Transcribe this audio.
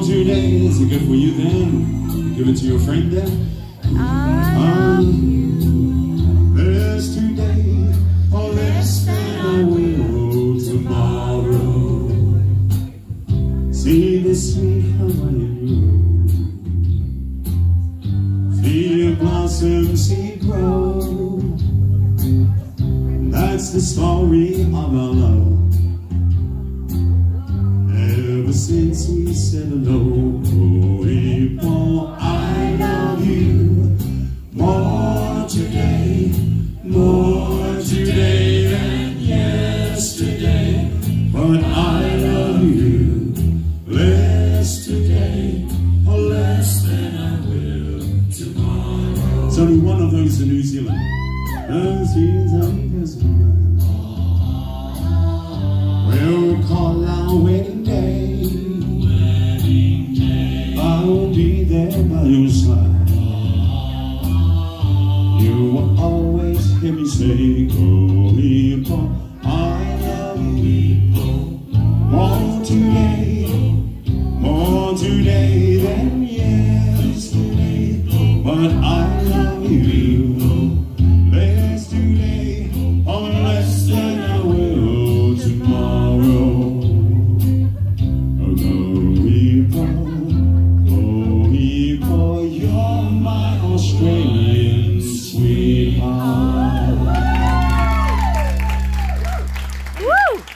today. Is it good for you then? Give it to your friend then. Less today or less than I will tomorrow. See this sweet Hawaiian room, feel it blossom, see it grow. That's the story of our love. Ever since we said hello, oh, Ipo, I love you more today than yesterday. But I love you less today, or less than I will tomorrow. There's only one of those in New Zealand. We'll call our wedding day. I'll be there by your side. You will always hear me say, oh, Ipo, I love you more today than yesterday. But I